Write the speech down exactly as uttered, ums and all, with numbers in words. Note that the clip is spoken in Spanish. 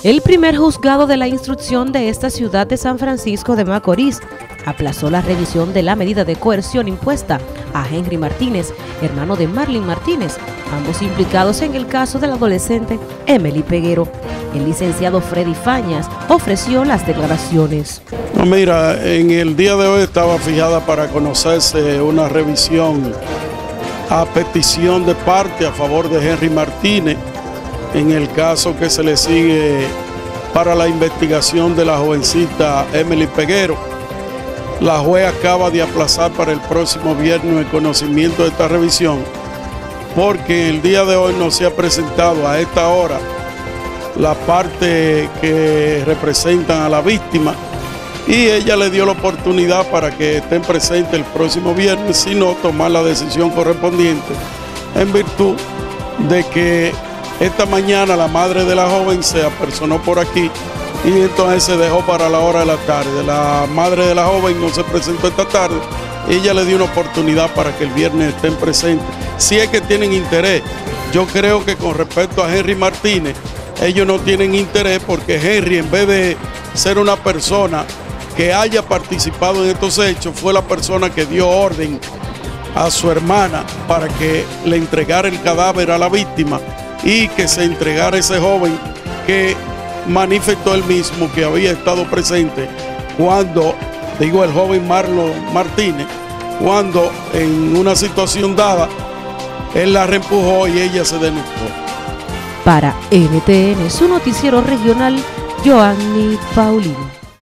El primer juzgado de la instrucción de esta ciudad de San Francisco de Macorís aplazó la revisión de la medida de coerción impuesta a Henry Martínez, hermano de Marlene Martínez, ambos implicados en el caso del adolescente Emily Peguero. El licenciado Freddy Fañas ofreció las declaraciones. No, mira, en el día de hoy estaba fijada para conocerse una revisión a petición de parte a favor de Henry Martínez en el caso que se le sigue para la investigación de la jovencita Emily Peguero. La juez acaba de aplazar para el próximo viernes el conocimiento de esta revisión porque el día de hoy no se ha presentado a esta hora la parte que representan a la víctima y ella le dio la oportunidad para que estén presentes el próximo viernes, sino tomar la decisión correspondiente en virtud de que esta mañana la madre de la joven se apersonó por aquí y entonces se dejó para la hora de la tarde. La madre de la joven no se presentó esta tarde, ella le dio una oportunidad para que el viernes estén presentes. Si es que tienen interés, yo creo que con respecto a Henry Martínez, ellos no tienen interés porque Henry, en vez de ser una persona que haya participado en estos hechos, fue la persona que dio orden a su hermana para que le entregara el cadáver a la víctima y que se entregara ese joven que manifestó él mismo que había estado presente cuando, digo el joven Marlon Martínez, cuando en una situación dada, él la reempujó y ella se denunció. Para N T N, su noticiero regional, Joanny Paulino.